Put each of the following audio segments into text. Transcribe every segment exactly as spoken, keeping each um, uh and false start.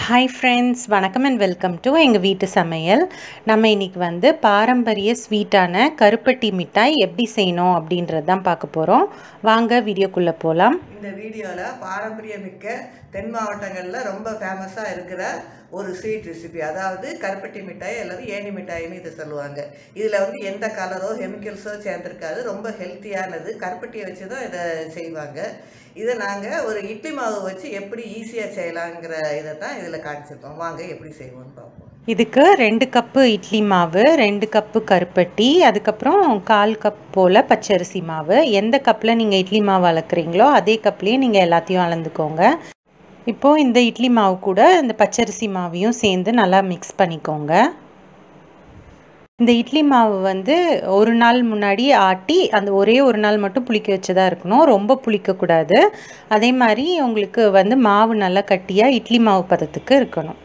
Hi friends, வணக்கம் and welcome to engavettusamayal. நம்ம இன்னைக்கு வந்து பாரம்பரிய ஸ்வீட்டான கருப்பட்டி மிட்டாய் எப்படி செய்யணும் அப்படின்றது தான் பார்க்க போறோம். வாங்க வீடியோக்குள்ள போலாம். இந்த வீடியோல பாரம்பரியமிக்க தென் மாவட்டங்களில் ரொம்ப ஃபேமஸாக இருக்கிற ஒரு ஸ்வீட் ரெசிபி, அதாவது கருப்பட்டி மிட்டாய் அல்லது ஏணி மிட்டாய்னு இதை சொல்லுவாங்க. இதில் வந்து எந்த கலரோ கெமிக்கல்ஸோ சேர்ந்துருக்காது, ரொம்ப ஹெல்த்தியானது. கருப்பட்டியை வச்சு தான் இதை செய்வாங்க. இதை நாங்கள் ஒரு இட்லி மாவு வச்சு எப்படி ஈஸியாக செய்யலாங்கிற இதை தான் இதில் காமிச்சிருக்கோம். வாங்க எப்படி செய்வோம்னு பார்ப்போம். இதுக்கு ரெண்டு கப்பு இட்லி மாவு, ரெண்டு கப்பு கருப்பட்டி, அதுக்கப்புறம் கால் கப் போல் பச்சரிசி மாவு. எந்த கப்பில் நீங்கள் இட்லி மாவு அளக்குறீங்களோ அதே கப்லேயே நீங்கள் எல்லாத்தையும் அளந்துக்கோங்க. இப்போது இந்த இட்லி மாவு கூட இந்த பச்சரிசி மாவையும் சேர்ந்து நல்லா மிக்ஸ் பண்ணிக்கோங்க. இந்த இட்லி மாவு வந்து ஒரு நாள் முன்னாடி ஆட்டி அந்த ஒரே ஒரு நாள் மட்டும் புளிக்க வச்சதாக இருக்கணும், ரொம்ப புளிக்கக்கூடாது. அதே மாதிரி உங்களுக்கு வந்து மாவு நல்லா கட்டியாக இட்லி மாவு பதத்துக்கு இருக்கணும்.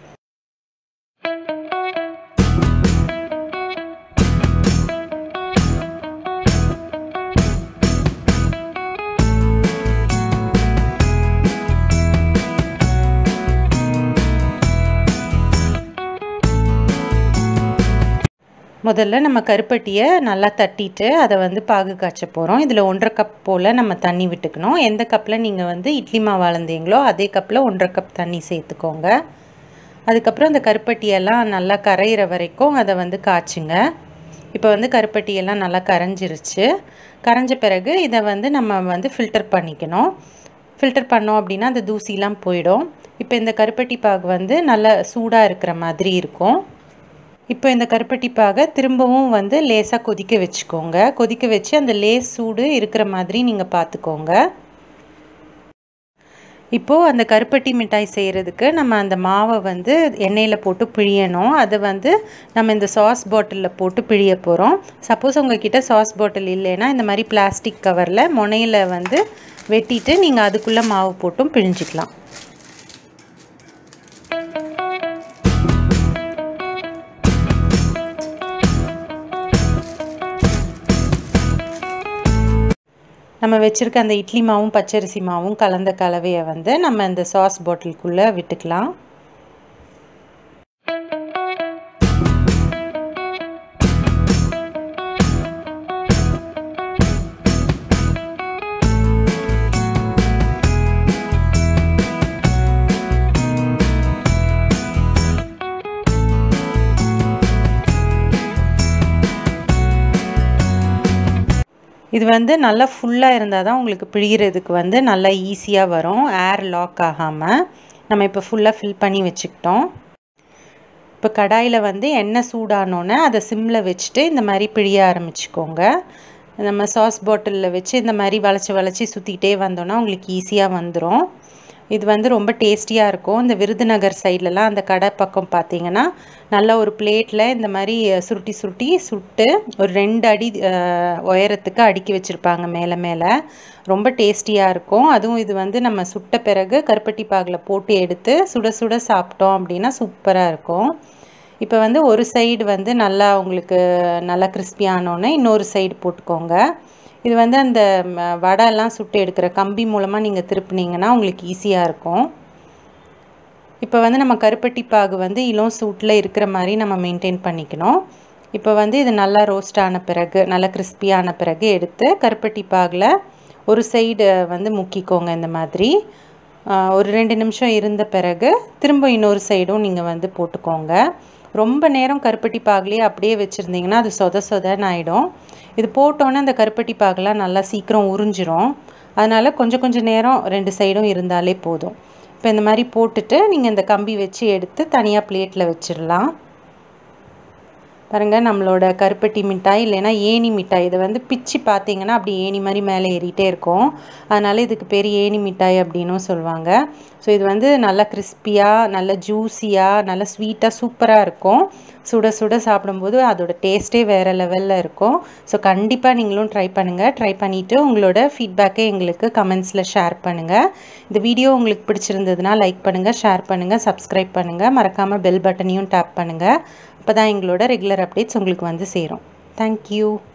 முதல்ல நம்ம கருப்பட்டியை நல்லா தட்டிட்டு அதை வந்து பாகு காய்ச்ச போகிறோம். இதில் ஒன்றரை கப் போல் நம்ம தண்ணி விட்டுக்கணும். எந்த கப்பில் நீங்கள் வந்து இட்லி மாவு அளந்தீங்களோ அதே கப்பில் ஒன்றரை கப் தண்ணி சேர்த்துக்கோங்க. அதுக்கப்புறம் அந்த கருப்பட்டியெல்லாம் நல்லா கரையிற வரைக்கும் அதை வந்து காய்ச்சுங்க. இப்போ வந்து கருப்பட்டியெல்லாம் நல்லா கரைஞ்சிருச்சு. கரைஞ்ச பிறகு இதை வந்து நம்ம வந்து ஃபில்டர் பண்ணிக்கணும். ஃபில்டர் பண்ணோம் அப்படின்னா அந்த தூசிலாம் போயிடும். இப்போ இந்த கருப்பட்டி பாகு வந்து நல்லா சூடாக இருக்கிற மாதிரி இருக்கும். இப்போ இந்த கருப்பட்டி பாகை திரும்பவும் வந்து லேசாக கொதிக்க வச்சுக்கோங்க. கொதிக்க வச்சு அந்த லேஸ் சூடு இருக்கிற மாதிரி நீங்கள் பார்த்துக்கோங்க. இப்போது அந்த கருப்பட்டி மிட்டாய் செய்கிறதுக்கு நம்ம அந்த மாவை வந்து எண்ணெயில் போட்டு பிழியணும். அதை வந்து நம்ம இந்த சாஸ் பாட்டிலில் போட்டு பிழிய போகிறோம். சப்போஸ் உங்கள்கிட்ட சாஸ் பாட்டில் இல்லைன்னா இந்த மாதிரி பிளாஸ்டிக் கவரில் முனையில் வந்து வெட்டிட்டு நீங்கள் அதுக்குள்ளே மாவு போட்டும் பிழிஞ்சிக்கலாம். நம்ம வச்சுருக்க அந்த இட்லி மாவும் பச்சரிசி மாவும் கலந்த கலவையை வந்து நம்ம இந்த சாஸ் பாட்டிலுக்குள்ளே விட்டுக்கலாம். இது வந்து நல்லா ஃபுல்லாக இருந்தால் தான் உங்களுக்கு பிழிகிறதுக்கு வந்து நல்லா ஈஸியாக வரும், ஏர் லாக் ஆகாமல். நம்ம இப்போ ஃபுல்லாக ஃபில் பண்ணி வச்சுக்கிட்டோம். இப்போ கடாயில் வந்து எண்ணெய் சூடானோன்னே அதை சிம்மில் வச்சுட்டு இந்த மாதிரி பிழிய ஆரம்பிச்சுக்கோங்க. நம்ம சாஸ் பாட்டிலில் வச்சு இந்த மாதிரி வளைச்சி வளைச்சி சுற்றிக்கிட்டே வந்தோன்னா உங்களுக்கு ஈஸியாக வந்துடும். இது வந்து ரொம்ப டேஸ்டியாக இருக்கும். இந்த விருதுநகர் சைட்லலாம் அந்த கடை பக்கம் பார்த்தீங்கன்னா நல்லா ஒரு பிளேட்டில் இந்த மாதிரி சுருட்டி சுருட்டி சுட்டு ஒரு ரெண்டு அடி உயரத்துக்கு அடுக்கி வச்சுருப்பாங்க மேலே மேலே. ரொம்ப டேஸ்டியாக இருக்கும். அதுவும் இது வந்து நம்ம சுட்ட பிறகு கருப்பட்டி பாகில் போட்டு எடுத்து சுட சுட சாப்பிட்டோம் அப்படின்னா சூப்பராக இருக்கும். இப்போ வந்து ஒரு சைடு வந்து நல்லா உங்களுக்கு நல்லா கிறிஸ்பியானோன்னே இன்னொரு சைடு போட்டுக்கோங்க. இது வந்து அந்த வடையெல்லாம் சுட்டு எடுக்கிற கம்பி மூலமாக நீங்கள் திருப்பினீங்கன்னா உங்களுக்கு ஈஸியாக இருக்கும். இப்போ வந்து நம்ம கருப்பட்டி பாகு வந்து இளம் சூட்டில் இருக்கிற மாதிரி நம்ம மெயின்டைன் பண்ணிக்கணும். இப்போ வந்து இது நல்லா ரோஸ்ட் ஆன பிறகு நல்லா கிறிஸ்பியான பிறகு எடுத்து கருப்பட்டி பாகில் ஒரு சைடு வந்து முக்கிக்கோங்க. இந்த மாதிரி ஒரு ரெண்டு நிமிஷம் இருந்த பிறகு திரும்ப இன்னொரு சைடும் நீங்கள் வந்து போட்டுக்கோங்க. ரொம்ப நேரம் கருப்பட்டி பாகுலேயே அப்படியே வச்சுருந்தீங்கன்னா அது சொத சொதன்னு ஆகிடும். இது போட்டோன்னே அந்த கருப்பட்டி பாகுலாம் நல்லா சீக்கிரம் உறிஞ்சிரும். அதனால் கொஞ்சம் கொஞ்சம் நேரம் ரெண்டு சைடும் இருந்தாலே போதும். இப்போ இந்த மாதிரி போட்டுட்டு நீங்கள் இந்த கம்பி வச்சு எடுத்து தனியாக பிளேட்டில் வச்சிடலாம். பாருங்கள், நம்மளோட கருப்பட்டி மிட்டாய் இல்லைன்னா ஏணி மிட்டாய். இதை வந்து பிச்சு பார்த்தீங்கன்னா அப்படி ஏணி மாதிரி மேலே ஏறிட்டே இருக்கும். அதனால் இதுக்கு பேர் ஏணி மிட்டாய் அப்படின்னும் சொல்லுவாங்க. ஸோ இது வந்து நல்லா கிறிஸ்பியாக நல்ல ஜூஸியாக நல்ல ஸ்வீட்டாக சூப்பராக இருக்கும். சுட சுட சாப்பிடும்போது அதோட டேஸ்ட்டே வேறு லெவலில் இருக்கும். ஸோ கண்டிப்பாக நீங்களும் ட்ரை பண்ணுங்கள். ட்ரை பண்ணிவிட்டு உங்களோட ஃபீட்பேக்கை எங்களுக்கு கமெண்ட்ஸில் ஷேர் பண்ணுங்கள். இந்த வீடியோ உங்களுக்கு பிடிச்சிருந்ததுன்னா லைக் பண்ணுங்கள், ஷேர் பண்ணுங்கள், சப்ஸ்கிரைப் பண்ணுங்கள். மறக்காமல் பெல் பட்டனையும் டேப் பண்ணுங்கள். அப்போ தான் எங்களோட ரெகுலர் அப்டேட்ஸ் உங்களுக்கு வந்து சேரும். தேங்க்யூ.